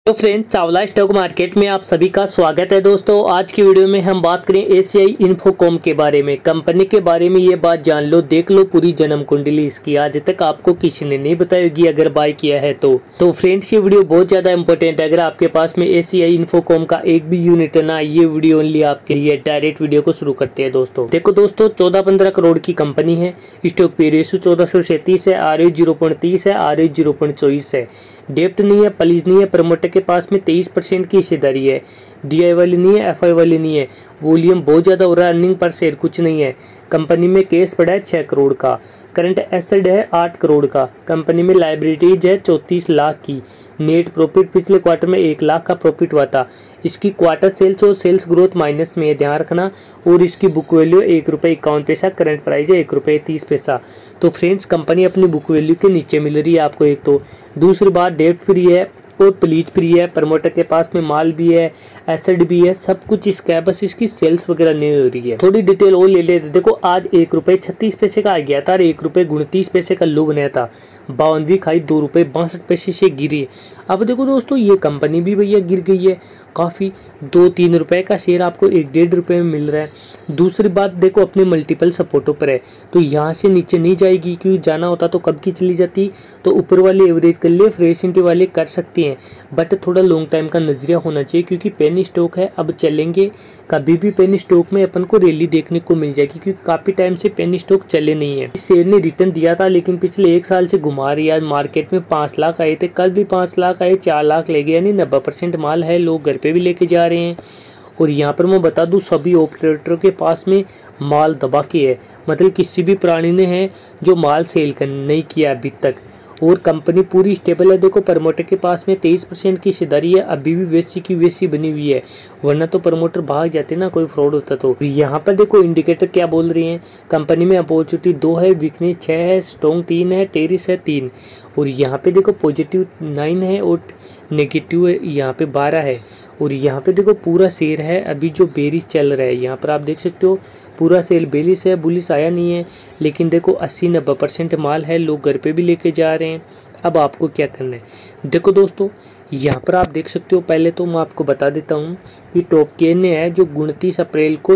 तो friends, Chawla stock market में आप सभी का स्वागत है। दोस्तों, आज की वीडियो में हम बात करें एशियाई इन्फोकॉम के बारे में। कंपनी के बारे में ये बात जान लो, देख लो पूरी जन्म कुंडली इसकी। आज तक आपको किसी ने नहीं बताई होगी अगर बाय किया है तो फ्रेंड्स, ये वीडियो बहुत ज़्यादा इंपॉर्टेंट है। अगर आपके पास में एशियाई इन्फोकॉम का एक भी यूनिट ना, ये वीडियो ओनली आपके लिए। डायरेक्ट वीडियो को शुरू करते हैं। दोस्तों देखो दोस्तों, 14-15 करोड़ की कंपनी है। स्टॉक पे रेशो 1437 है, ROE 0.30 है, ROE 0.24 है। डेप्ट नहीं है, पलीज नहीं है। प्रमोटर के पास में 23% की हिस्सेदारी है। DI वाली नहीं है, FI वाली नहीं है। वॉल्यूम बहुत ज़्यादा हो रहा है, अर्निंग पर शेयर कुछ नहीं है। कंपनी में केस पड़ा है 6 करोड़ का। करंट एसेट है 8 करोड़ का। कंपनी में लाइबिलिटीज है 34 लाख की। नेट प्रॉफिट पिछले क्वार्टर में 1 लाख का प्रॉफिट हुआ था। इसकी क्वार्टर सेल्स और सेल्स ग्रोथ माइनस में है, ध्यान रखना। और इसकी बुक वैल्यू ₹1.51, करंट प्राइस है ₹1.30। तो फ्रेंड्स, कंपनी अपनी बुक वैल्यू के नीचे मिल रही है आपको। एक तो दूसरी बात, डेट फ्री है और प्लीज फ्री है। प्रमोटर के पास में माल भी है, एसेट भी है, सब कुछ इसका है। बस इसकी सेल्स वगैरह नहीं हो रही है। थोड़ी डिटेल और ले लेते। देखो, आज ₹1.36 का आ गया था और ₹1.29 का लो बनाया था। 52वीं खाई ₹2.62 से गिरी। अब देखो दोस्तों, ये कंपनी भी भैया गिर गई है काफ़ी। ₹2-3 का शेयर आपको ₹1-1.5 में मिल रहा है। दूसरी बात देखो, अपने मल्टीपल सपोर्टों पर है, तो यहाँ से नीचे नहीं जाएगी। क्योंकि जाना होता तो कब की चली जाती। तो ऊपर वाले एवरेज कर लिए, फ्रेश एंट्री वाले कर सकती हैं, बट थोड़ा लॉन्ग टाइम का नजरिया होना चाहिए। क्योंकि पेनी स्टॉक है, अब चलेंगे कभी भी पेनी स्टॉक में अपन को रैली देखने को मिल जाएगी। क्योंकि काफ़ी टाइम से पेनी स्टॉक चले नहीं है। इस शेयर ने रिटर्न दिया था, लेकिन पिछले 1 साल से घुमा रही है। आज मार्केट में 5 लाख आए थे, कल भी 5 लाख आए, 4 लाख ले गए, यानी 90% माल है। लोग घर पे भी लेके जा रहे हैं। और यहाँ पर मैं बता दूं, सभी ऑपरेटरों के पास में माल दबा के है। मतलब किसी भी प्राणी ने है जो माल सेल नहीं किया अभी तक। और कंपनी पूरी स्टेबल है। देखो, प्रमोटर के पास में 23% की हिस्सेदारी है। अभी भी वैसी की वैसी बनी हुई है, वरना तो प्रमोटर भाग जाते ना, कोई फ्रॉड होता तो। यहाँ पर देखो इंडिकेटर क्या बोल रही हैं। कंपनी में अपॉर्चुनिटी 2 है, वीकनेस 6 है, स्ट्रॉन्ग 3 है, टेरिस है 3। और यहाँ पे देखो पॉजिटिव 9 है और नेगेटिव यहाँ पे 12 है। और यहाँ पे देखो पूरा शेयर है अभी जो बेरिश चल रहा है। यहाँ पर आप देख सकते हो पूरा सेल बेरिश है, बुलिश आया नहीं है। लेकिन देखो 80-90% माल है, लोग घर पे भी लेके जा रहे हैं। अब आपको क्या करना है, देखो दोस्तों, यहाँ पर आप देख सकते हो। पहले तो मैं आपको बता देता हूँ कि टॉपगेन ने है जो 29 अप्रैल को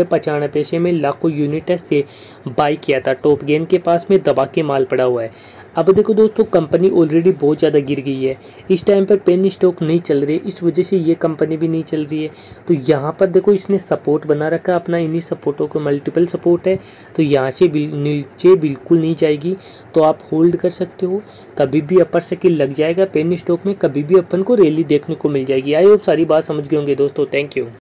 ₹1.95 में लाखों यूनिट है से बाई किया था। टॉपगेन के पास में दबा के माल पड़ा हुआ है। अब देखो दोस्तों, कंपनी ऑलरेडी बहुत ज़्यादा गिर गई है। इस टाइम पर पेनी स्टॉक नहीं चल रही, इस वजह से ये कंपनी भी नहीं चल रही है। तो यहाँ पर देखो इसने सपोर्ट बना रखा है अपना। इन्हीं सपोर्टों को मल्टीपल सपोर्ट है, तो यहाँ से नीचे बिल्कुल नहीं जाएगी। तो आप होल्ड कर सकते हो। कभी भी अपर सर्किल लग जाएगा पेनी स्टॉक में, कभी भी अपन को रैली देखने को मिल जाएगी। आई होप सारी बात समझ गए होंगे दोस्तों। Thank you.